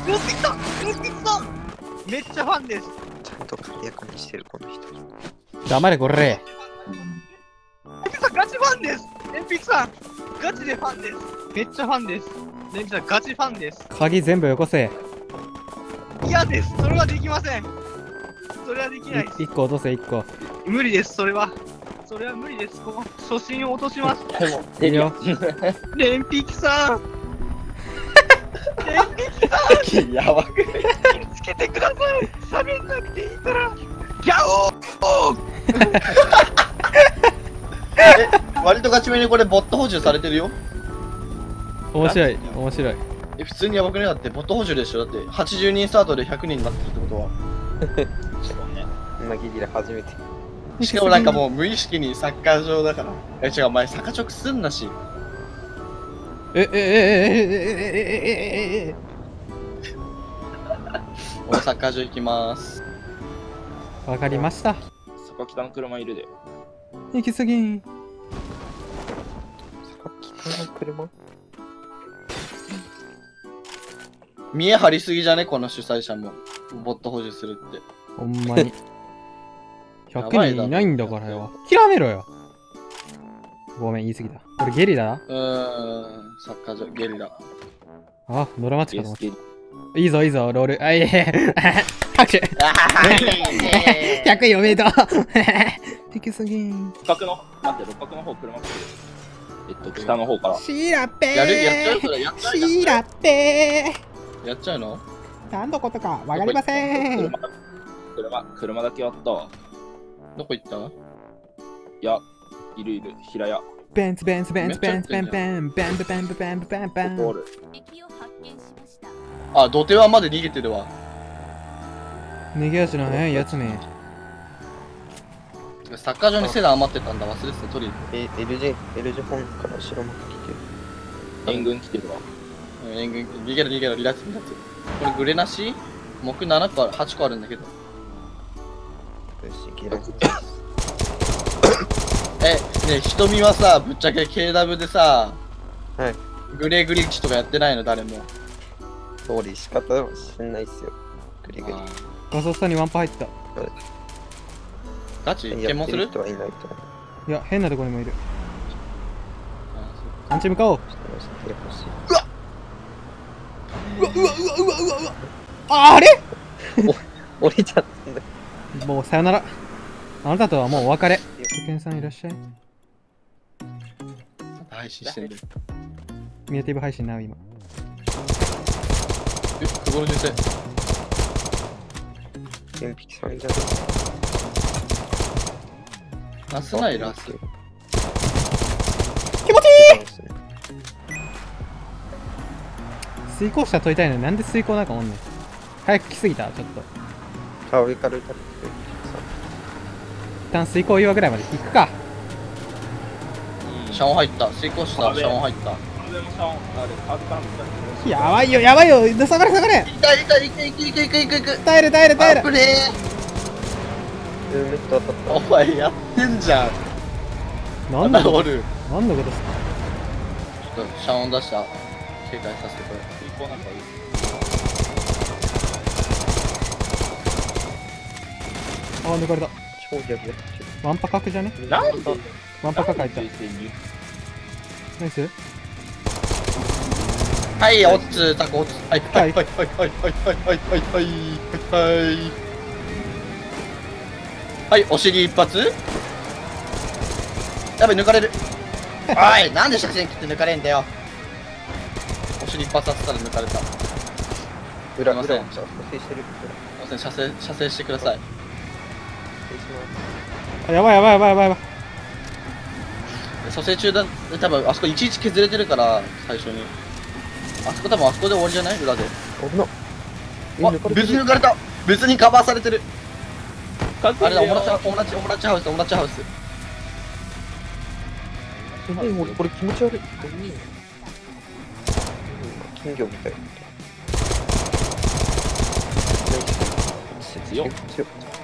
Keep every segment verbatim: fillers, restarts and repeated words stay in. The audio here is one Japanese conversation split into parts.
乗ってきた乗ってきためっちゃファンです。 ちゃんと鍵役にしてるこの人。 黙れこれ。 エンピさんガチファンです。エンピさんガチでファンです。めっちゃファンです。エンピさんガチファンです。 鍵全部よこせ。 嫌です。それはできません。それはできないです。 いっこ落とせいっこ。 無理です。それはそれは無理です。この初心を落とします。 いいよ。 レンピキさんレンピキさんやばく気をつけてください。喋んなくていいからギャオーえ、割とガチめにこれボット補充されてるよ。 面白い面白い。 え、普通にやばくね。だってボット補充でしょ。だってはちじゅうにんスタートでひゃくにんになってるってことは。 今ギリラ初めて。 しかもなんかもう無意識にサッカー場だから。え、違う、お前サカチョクすんなし。 ええええええええええ。 俺サッカー場行きまーす。 わかりました。 そこ北の車いるで。 行き過ぎん。 北の車？ 見え張りすぎじゃねこの主催者も。ボット補充するって。 ほんまに。ひゃくにんいないんだからよ。諦めろよ。ごめん、言い過ぎた。これゲリラ？ うーん、サッカー場、ゲリラ。 あ、ドラマチかと思った。 ゲスいいぞいいぞ、ロール。あ、いえいえ。拍手。ひゃくいんおめでとう。行き過ぎん。 六角の、待って、六角の方車来てる。えっと、北の方から。 シーラッペー。 やるやっちゃうそれやっちゃうシーラッペー。 やっちゃうの何のことかわかりません。 車、車、車だけやったわ。 どこ行ったいや、いるいる、平屋。 ベンツベンツベンツベンツベンベンベンベンベンベンベンベンゴール。 あ、土手はまで逃げてるわ。 逃げ足の速いやつね。 サッカー場にセダン余ってたんだ。忘れてた。取りえ、エルジェ、エルジェ本から後ろ向き来てる。 援軍来てるわ。 うん、援軍、逃げろ逃げろ、離脱離脱。これグレなし木ななこある、はちこあるんだけど。 よし、ゲラ。 え、ねえ、瞳はさ、ぶっちゃけ ケーダブリュー でさ、 はい。 グレーグリッチとかやってないの、誰も。 通り仕方はしんないっすよ。グリグリ。 ガソスタにワンパ入った。 ガチや検問するってる人はいないと思う。 いや、変なとこにもいる。 あアンチ向かおう。 ちょっと教えてほしい。 うわうわうわうわうわうわ。あ、あれ降りちゃったんだ。 もうさよなら。あなたとはもうお別れ。世間さんいらっしゃい。 そう配信してんだよ。 ミネティブ配信な、今。 え、久保の先生。 天引さんじゃねラスないラス。 気持ちいい。水耕車取りたいのになんで水耕なんかおんねん。早く来すぎた、ちょっと。 あ、上から撃たれてる。 一旦水耕岩ぐらいまで行くか。 シャオン入った。水耕した。シャオン入った。 風もシャオン、あれ、風からも来たり。 やばいよ、やばいよ。下がれ、下がれ。 痛い痛い痛い痛い痛い痛い痛い痛い。 耐える、耐える、耐える。 危ねルームメット当たっえ。お前やってんじゃん。 なんだこおる。 となんだことすか。 ちょっとシャオン出した。警戒させてくれ。 水耕なんかいい。 あー、抜かれた。 超逆や。 ワンパ角じゃね。 なんでワンパ角入った。 冷静にナイス。 はい、オッツ、タコオッツ。はい、はい、はい、はい、はい、はい、はい、はい、はい、はい、はい。はい、お尻一発。やべ、抜かれる。おい、なんで写真切って抜かれんだよ。お尻一発当てたら抜かれた。す裏、 いません。 裏、射精してる。 いません、射精、射精してください。 射精します。 あ、やばいやばいやばいやばいやばい。 蘇生中だ、多分あそこいちいち削れてるから、最初に。あそこ多分あそこで終わりじゃない裏で。 危な。 あ、別に抜かれた。別にカバーされてる。 かっこいいよあれだ、おもらち、おもらち、おもらちハウス、おもらちハウス。 え、俺これ気持ち悪い。金魚みたい。 強っ。 強っ。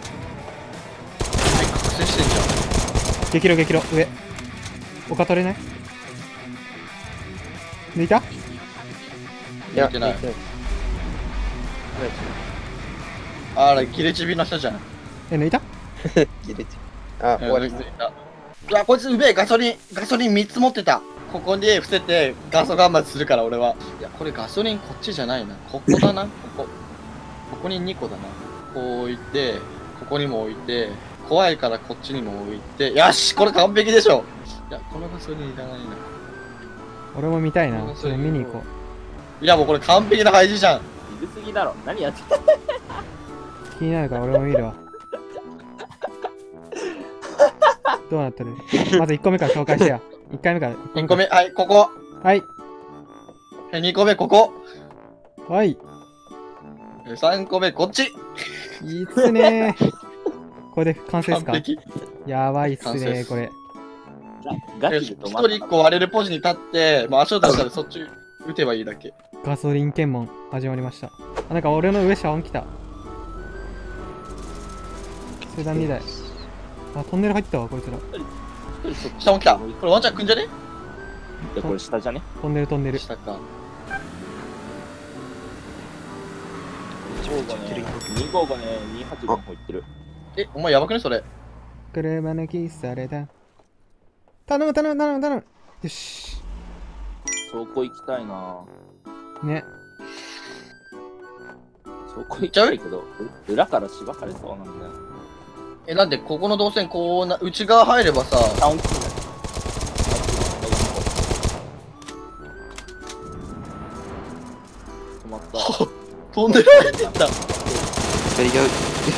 はい、覚醒してんじ激路激路上。丘取れない。抜いた。 いや、 抜いてない抜いてない。 あら、切れちびの人じゃん。 え、抜いた切れちゃう。あ、終わり。 うわ、こいつうめえ、ガソリン、ガソリンみっつ持ってた。ここに伏せてガソガンマするから俺は。いや、これガソリンこっちじゃないな。ここだな、ここ。ここににこだな。こう置いて、ここにも置いて、怖いからこっちにも置いて。よし、これ完璧でしょ。いや、このガソリンいらないな。 俺も見たいな。それ見に行こいや、もうこれ完璧な配置じゃん。 いるすぎだろ。何やってう。気になるから俺も見るわ。どうなってる？まずいっこめから紹介してや。いっかいめから。 いっこめ、はい、ここ。 はい。 えにこめ、ここ。 はい。 えさんこめ、こっち。 いいっすねー。これで完成っすか？ 完璧。 やばいっすねー、 完成っすこれ。 ガよし、一チで止まった。 人一個割れるポジに立って、もう足を出したらそっち撃てばいいだけ。 ガソリン検問始まりました。あ、なんか俺の上シャワン来た。集団にだい。あ、トンネル入ったわ、こいつら。 下も来た。これワンチャンくんじゃね？ いや、これ下じゃね？ トンネルトンネル。 下か。 にごごね、にごごね、にはちごの方行ってる。 え、お前やばくねそれ。 車抜きされた。頼む頼む頼む頼む。よし。 そこ行きたいな。 ね。 そこ行きたいけど、う裏からしばかれそうなんだよ。 え、なんでここの動線こうな、内側入ればさ、 タウンキー止まった。 飛んでられてった。 やり合う。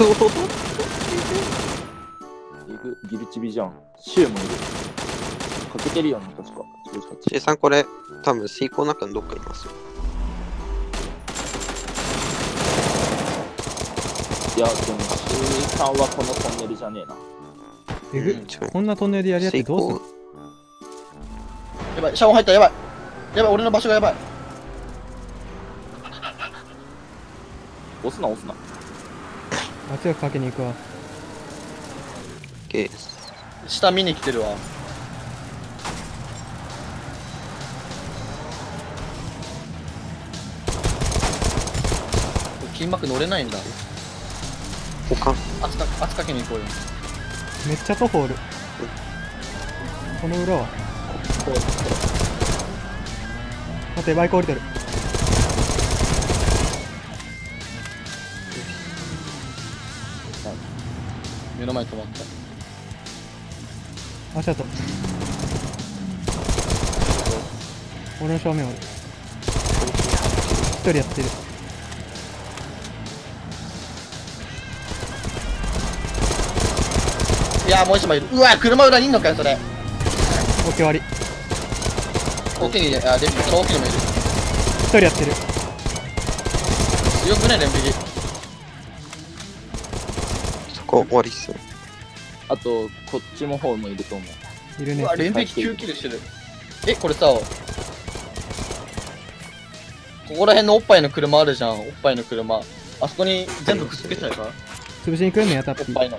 えぐ、ギルチビじゃん。シューもいる。かけてるよね、確か。 シエさんこれ、多分水耕の中のどっかにいますよ。 いや、でも、シューさんはこのトンネルじゃねえな。 えぐ、 違う。 こんなトンネルでやり合ってどうする？ やばい、シャワー入ったやばい。やばい、俺の場所がやばい。 押すな、押すな。 圧力かけに行くわ。 ケース。 下見に来てるわ。金幕乗れないんだ。 他圧か、圧かけに行こうよ。 めっちゃ徒歩おる。この裏は。待って、バイク降りてる。 目の前に止まった。 足跡。俺の正面おる。一人やってる。 いやーもう一枚いる。うわ車裏にいんのかよそれ。 オッケー終わり。 大きいに、あ、連匹、その大きいのもいる。 一人やってる。 強くね、連匹。 そこ終わりっすよ。 あと、こっちの方もいると思う。 いるねうわ、。連匹きゅうキルしてる。え、これさ、ここら辺のおっぱいの車あるじゃん、おっぱいの車。あそこに全部くっつけちゃえば潰しに来るのやたっぴ。 おっぱいの。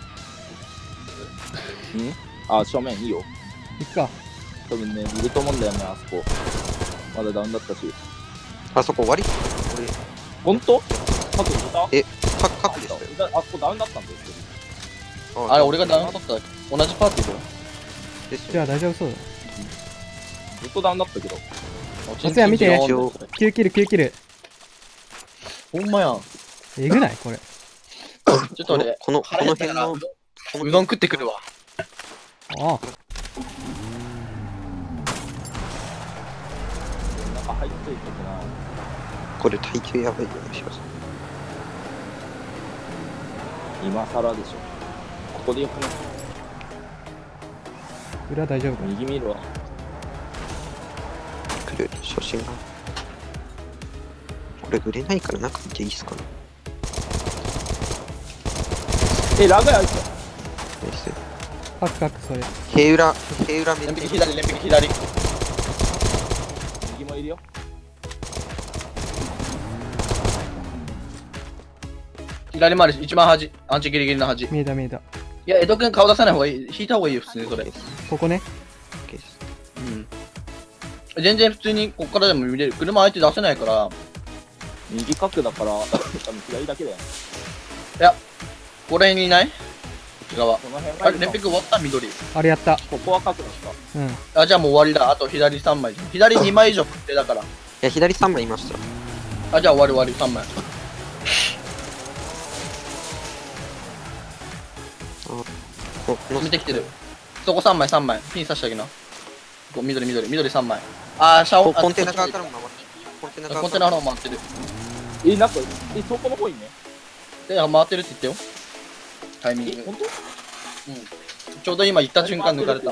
んあ、正面いいよ。 行くか。 多分ね、いると思うんだよね、あそこ。まだダウンだったし。 あそこ終わりほんと各いたえ、か、確でしたよ。 だあそこダウンだったんだよ。 あれ、俺がダウン取った。同じパーティーだよ。 ですよ。 じゃあ大丈夫そうだ。 ずっとダウンだったけど。 おつや見て一応きゅうキルきゅうキル。 ほんまやん。 えぐないこれ。 ちょっと俺、 この、この辺の、 腹減ったからうどん食ってくるわ。 ああ。 中入っといてくな。 これ耐久やばいよね、します。 今更でしょ。ここでよくね。 裏大丈夫か？ 右見るわ。 来る、初心が。これ売れないから中見ていいっすかね。 え、ラグやいつ。 ナイス。 カクカクそれ。 塀裏、塀裏めっ連匹ちゃ。 左、連匹左。 右もいるよ。 左回り、一番端。アンチギリギリの端。い見えた見えた。 や、江戸くん顔出さない方がいい。引いた方がいいよ、普通にそれ。 ここね。 ケース。 うん。全然普通にこっからでも見れる。車相手出せないから、 右角だから、多分左だけだよね。 これにいない？こっち側。 この辺あれ、レンピク終わった緑。 あれやった。 ここは角だった。 うん。 あ、じゃあもう終わりだ。あと左さんまい。左にまい以上確定だから。 いや、左さんまいいました。 あ、じゃあ終わり終わりさんまい。 ここの見てきてる。そこさんまいさんまい。ピン刺してあげな。こう緑緑緑さんまい。あー、シャオ、 こコンテナ側からも回ってコンテナ側コンテナの方回ってる。 え、なんか、え、そこの方にね。 で、回ってるって言ってよ。タイミンえ、 グ。 本当？ うん。ちょうど今行った瞬間抜かれた。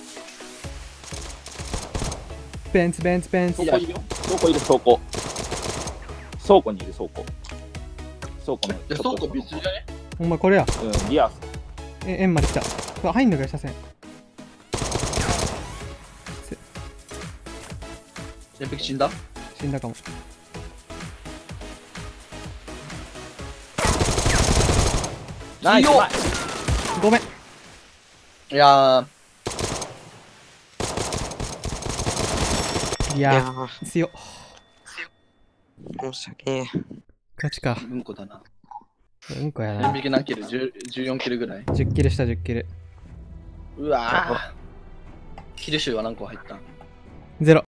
ベンツベンツベンツ。 倉庫いるよ。倉庫いる、倉庫。倉庫にいる、倉庫。倉庫の。 で、倉庫別じゃね？ ほんまこれや。 うん、リアス。 え、円まで来た。うわ入んのかよ、車線。 レンピク死んだ？ 死んだかも。 ナイス。 強っナイスごめん。 いやいやいやー、強っ。 ー、申し訳ねえ。 ガチか。 ー、うんこだな。 うんこやレンな。 ピク何キル？じゅう、じゅうよんキルぐらい。 じゅっキルした、じゅっキル。 うわぁ。キル数は何個入ったん？ ゼロ。